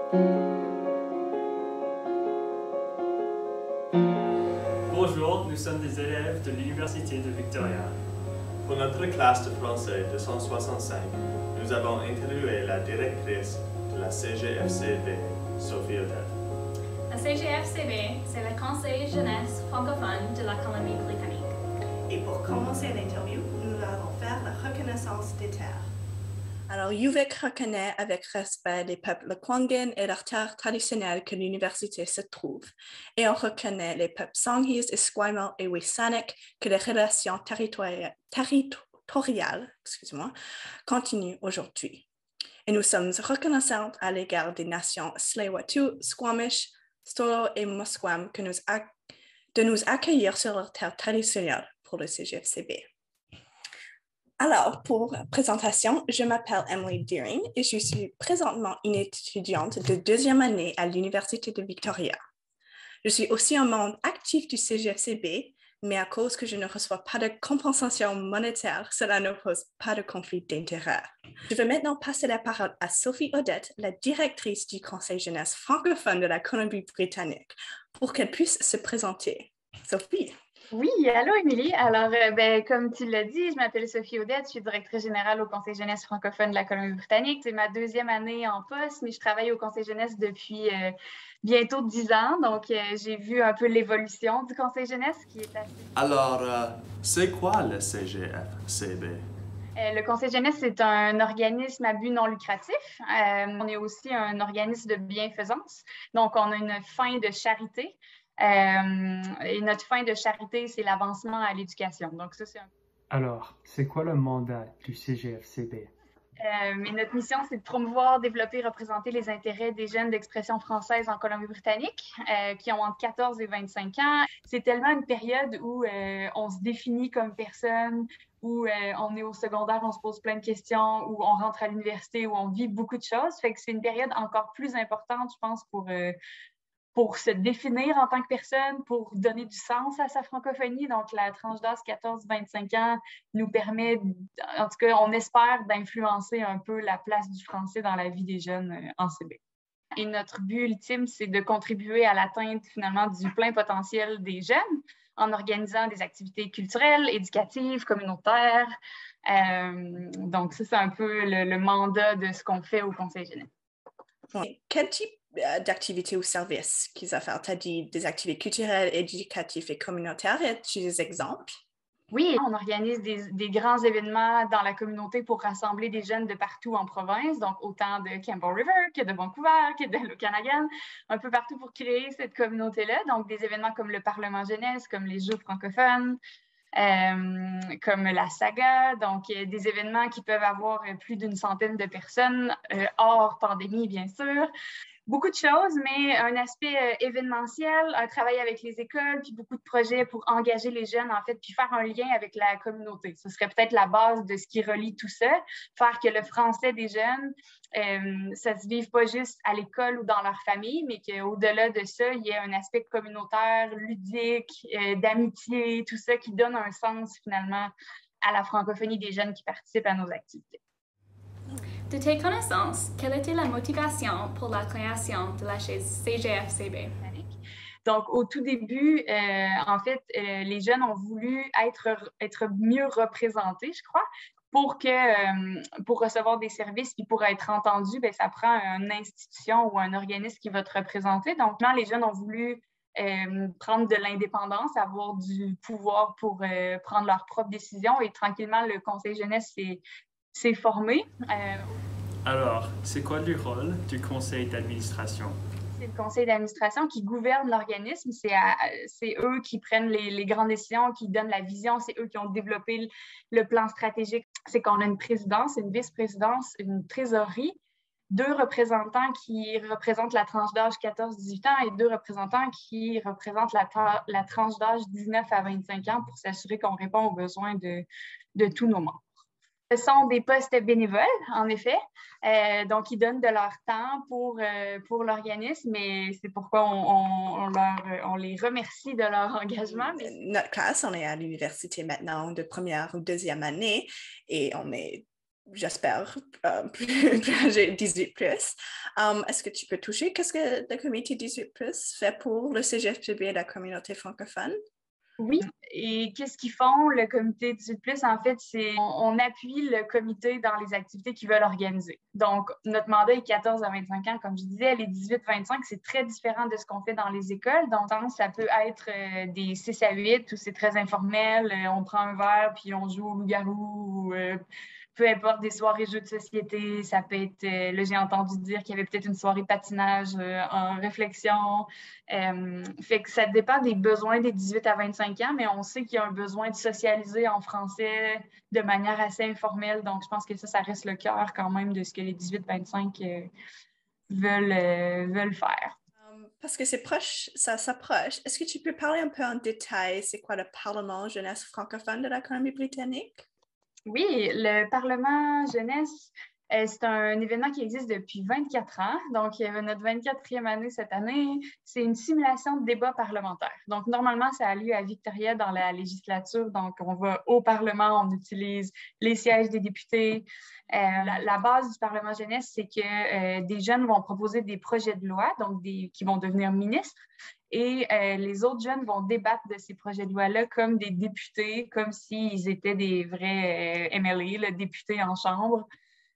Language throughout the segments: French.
Bonjour, nous sommes des élèves de l'Université de Victoria. Pour notre classe de français 265, nous avons interviewé la directrice de la CGFCB, Sophie Odette. La CGFCB, c'est le Conseil jeunesse francophone de la Colombie-Britannique. Et pour commencer l'interview, nous allons faire la reconnaissance des terres. Alors, UVic reconnaît avec respect les peuples Lekwungen et leurs terres traditionnelles que l'université se trouve. Et on reconnaît les peuples Songhees, Esquimaux et Wisanic que les relations territoriales continuent aujourd'hui. Et nous sommes reconnaissantes à l'égard des nations Tsleil-Waututh, Squamish, Stolo et Musqueam de nous accueillir sur leurs terres traditionnelles pour le CGFCB. Alors, pour présentation, je m'appelle Emily Deering et je suis présentement une étudiante de deuxième année à l'Université de Victoria. Je suis aussi un membre actif du CGFCB, mais à cause que je ne reçois pas de compensation monétaire, cela ne pose pas de conflit d'intérêt. Je vais maintenant passer la parole à Sophie Odette, la directrice du Conseil jeunesse francophone de la Colombie-Britannique, pour qu'elle puisse se présenter. Sophie. Oui, allô Émilie. Alors, comme tu l'as dit, je m'appelle Sophie Odette, je suis directrice générale au Conseil jeunesse francophone de la Colombie-Britannique. C'est ma deuxième année en poste, mais je travaille au Conseil jeunesse depuis bientôt 10 ans. Donc, j'ai vu un peu l'évolution du Conseil jeunesse qui est assez... Alors, c'est quoi le CGFCB? Le Conseil jeunesse, c'est un organisme à but non lucratif. On est aussi un organisme de bienfaisance. Donc, on a une fin de charité. Et notre fin de charité, c'est l'avancement à l'éducation. Donc, ça, c'est Alors, c'est quoi le mandat du CGFCB? Mais notre mission, c'est de promouvoir, développer, représenter les intérêts des jeunes d'expression française en Colombie-Britannique qui ont entre 14 et 25 ans. C'est tellement une période où on se définit comme personne, où on est au secondaire, on se pose plein de questions, où on rentre à l'université, où on vit beaucoup de choses. Fait que c'est une période encore plus importante, je pense, pour se définir en tant que personne, pour donner du sens à sa francophonie. Donc, la tranche d'âge 14-25 ans nous permet, en tout cas, on espère d'influencer un peu la place du français dans la vie des jeunes en CB. Et notre but ultime, c'est de contribuer à l'atteinte finalement du plein potentiel des jeunes en organisant des activités culturelles, éducatives, communautaires. Donc, ça, c'est un peu le mandat de ce qu'on fait au Conseil jeunesse. Quel type d'activités ou services qu'ils offrent? Tu as dit des activités culturelles, éducatives et communautaires. As-tu des exemples? Oui, on organise des grands événements dans la communauté pour rassembler des jeunes de partout en province, donc autant de Campbell River que de Vancouver, que de l'Okanagan, un peu partout pour créer cette communauté-là. Donc, des événements comme le Parlement jeunesse, comme les Jeux francophones, comme la saga, donc des événements qui peuvent avoir plus d'une centaine de personnes, hors pandémie, bien sûr. Beaucoup de choses, mais un aspect événementiel, un travail avec les écoles, puis beaucoup de projets pour engager les jeunes, en fait, puis faire un lien avec la communauté. Ce serait peut-être la base de ce qui relie tout ça, faire que le français des jeunes, ça ne se vive pas juste à l'école ou dans leur famille, mais qu'au-delà de ça, il y ait un aspect communautaire, ludique, d'amitié, tout ça qui donne un sens, finalement, à la francophonie des jeunes qui participent à nos activités. De tes connaissances, quelle était la motivation pour la création de la CGFCB? Donc, au tout début, en fait, les jeunes ont voulu être mieux représentés, je crois, pour recevoir des services puis pour être entendus, bien, ça prend une institution ou un organisme qui va te représenter. Donc, là, les jeunes ont voulu prendre de l'indépendance, avoir du pouvoir pour prendre leurs propres décisions et tranquillement, le Conseil jeunesse s'est formé. Alors, c'est quoi le rôle du conseil d'administration? C'est le conseil d'administration qui gouverne l'organisme. C'est eux qui prennent les grandes décisions, qui donnent la vision. C'est eux qui ont développé le plan stratégique. C'est qu'on a une présidence, une vice-présidence, une trésorerie, 2 représentants qui représentent la tranche d'âge 14-18 ans et 2 représentants qui représentent la tranche d'âge 19 à 25 ans pour s'assurer qu'on répond aux besoins de tous nos membres. Ce sont des postes bénévoles, en effet. Donc, ils donnent de leur temps pour l'organisme, mais c'est pourquoi on les remercie de leur engagement. Mais... Notre classe, on est à l'université maintenant de première ou deuxième année et on est j'espère, plus âgés 18 plus. Est-ce que tu peux toucher qu'est-ce que le comité 18 plus fait pour le CGFCB et la communauté francophone? Oui, et qu'est-ce qu'ils font, le comité 18+, en fait, c'est on appuie le comité dans les activités qu'ils veulent organiser. Donc, notre mandat est 14 à 25 ans, comme je disais, les 18-25, c'est très différent de ce qu'on fait dans les écoles. Donc, ça peut être des 6 à 8 où c'est très informel, on prend un verre puis on joue au loup-garou, peu importe, des soirées jeux de société, ça peut être, là j'ai entendu dire qu'il y avait peut-être une soirée patinage en réflexion. Fait que ça dépend des besoins des 18 à 25 ans, mais on sait qu'il y a un besoin de socialiser en français de manière assez informelle. Donc, je pense que ça reste le cœur quand même de ce que les 18-25 veulent faire. Parce que c'est proche, ça s'approche. Est-ce que tu peux parler un peu en détail, c'est quoi le Parlement jeunesse francophone de la Colombie-Britannique? Oui, le Parlement jeunesse, c'est un événement qui existe depuis 24 ans. Donc, il y avait notre 24e année cette année. C'est une simulation de débat parlementaire. Donc, normalement, ça a lieu à Victoria dans la législature. Donc, on va au Parlement, on utilise les sièges des députés. La base du Parlement jeunesse, c'est que des jeunes vont proposer des projets de loi, donc qui vont devenir ministres. Et les autres jeunes vont débattre de ces projets de loi-là comme des députés, comme s'ils étaient des vrais MLA, députés en chambre.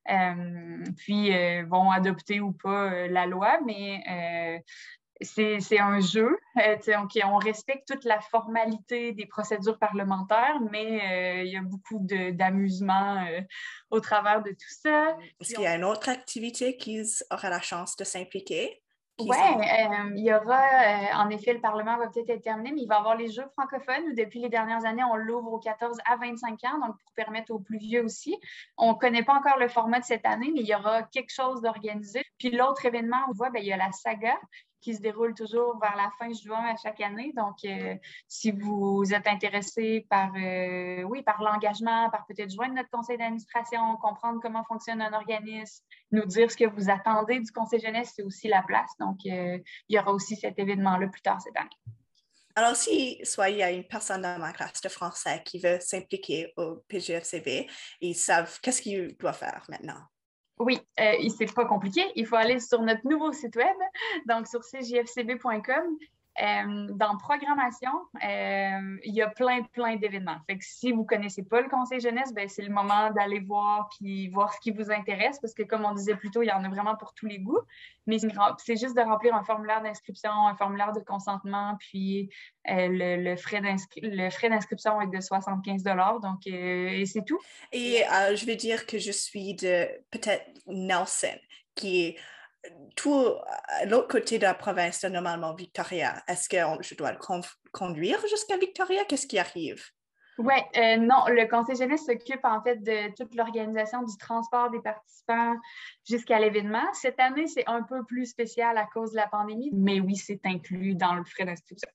Puis vont adopter ou pas la loi, mais c'est un jeu. On respecte toute la formalité des procédures parlementaires, mais il y a beaucoup d'amusement au travers de tout ça. Est-ce qu'il y a une autre activité qu'ils auraient la chance de s'impliquer? Oui, il y aura, en effet, le Parlement va peut-être être terminé, mais il va y avoir les Jeux francophones où depuis les dernières années, on l'ouvre aux 14 à 25 ans, donc pour permettre aux plus vieux aussi. On ne connaît pas encore le format de cette année, mais il y aura quelque chose d'organisé. Puis l'autre événement, on voit, il y a la saga qui se déroule toujours vers la fin juin à chaque année. Donc, si vous êtes intéressé par l'engagement, par peut-être joindre notre conseil d'administration, comprendre comment fonctionne un organisme, nous dire ce que vous attendez du conseil jeunesse, c'est aussi la place. Donc, il y aura aussi cet événement-là plus tard cette année. Alors, si soit il y a une personne dans ma classe de français qui veut s'impliquer au PGFCB, ils savent qu'est-ce qu'ils doivent faire maintenant. Oui, c'est pas compliqué. Il faut aller sur notre nouveau site web, donc sur cjfcb.com. Dans programmation, il y a plein d'événements. Fait que si vous ne connaissez pas le conseil jeunesse, c'est le moment d'aller voir puis voir ce qui vous intéresse parce que comme on disait plus tôt, il y en a vraiment pour tous les goûts. Mais c'est juste de remplir un formulaire d'inscription, un formulaire de consentement, puis le frais d'inscription est de 75 $. Donc, et c'est tout. Et je vais dire que je suis de peut-être Nelson, qui est tout à l'autre côté de la province de normalement Victoria. Est-ce que je dois le conduire jusqu'à Victoria? Qu'est-ce qui arrive? Oui, non, le conseil jeunesse s'occupe en fait de toute l'organisation du transport des participants jusqu'à l'événement. Cette année, c'est un peu plus spécial à cause de la pandémie, mais oui, c'est inclus dans le frais d'inscription.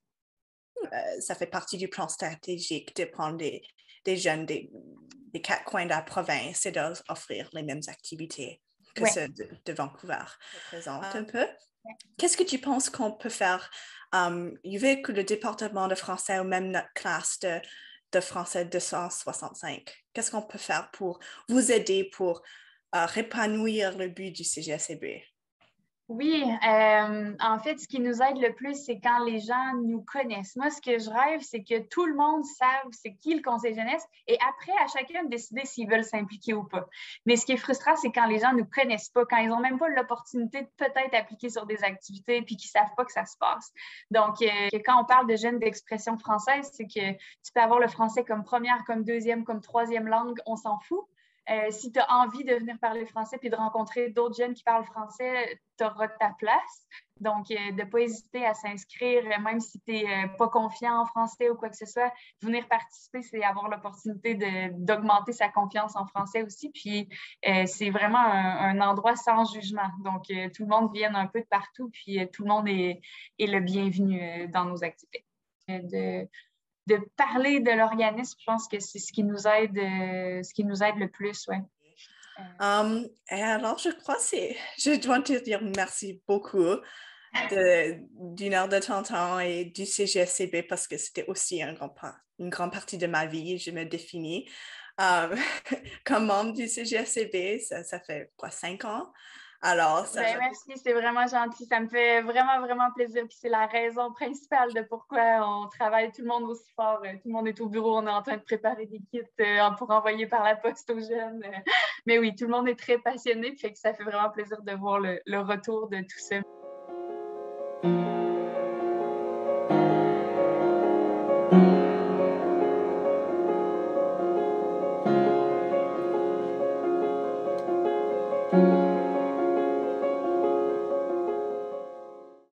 Ça fait partie du plan stratégique de prendre des jeunes des 4 coins de la province et d'offrir les mêmes activités que ceux de Vancouver. Je présente un peu. Qu'est-ce que tu penses qu'on peut faire? Il veut que le département de français ou même notre classe de français 265, qu'est-ce qu'on peut faire pour vous aider pour épanouir le but du CGFCB? Oui, en fait, ce qui nous aide le plus, c'est quand les gens nous connaissent. Moi, ce que je rêve, c'est que tout le monde sache c'est qui le conseil jeunesse et après, à chacun de décider s'ils veulent s'impliquer ou pas. Mais ce qui est frustrant, c'est quand les gens ne nous connaissent pas, quand ils n'ont même pas l'opportunité de peut-être appliquer sur des activités puis qu'ils ne savent pas que ça se passe. Donc, quand on parle de jeunes d'expression française, c'est que tu peux avoir le français comme première, comme deuxième, comme troisième langue, on s'en fout. Si tu as envie de venir parler français puis de rencontrer d'autres jeunes qui parlent français, tu auras ta place. Donc, de ne pas hésiter à s'inscrire, même si tu n'es pas confiant en français ou quoi que ce soit. Venir participer, c'est avoir l'opportunité d'augmenter sa confiance en français aussi. Puis, c'est vraiment un endroit sans jugement. Donc, tout le monde vient un peu de partout, puis tout le monde est le bienvenu dans nos activités. De parler de l'organisme, je pense que c'est ce qui nous aide le plus, ouais. Et alors, je crois je dois te dire merci beaucoup d'une heure de ton temps et du CGFCB parce que c'était aussi une grande partie de ma vie. Je me définis Comme membre du CGFCB, ça fait quoi, 5 ans? Alors, ça merci, c'est vraiment gentil. Ça me fait vraiment, vraiment plaisir. Puis c'est la raison principale de pourquoi on travaille tout le monde aussi fort. Tout le monde est au bureau, on est en train de préparer des kits pour envoyer par la poste aux jeunes. Mais oui, tout le monde est très passionné, fait que ça fait vraiment plaisir de voir le retour de tout ça.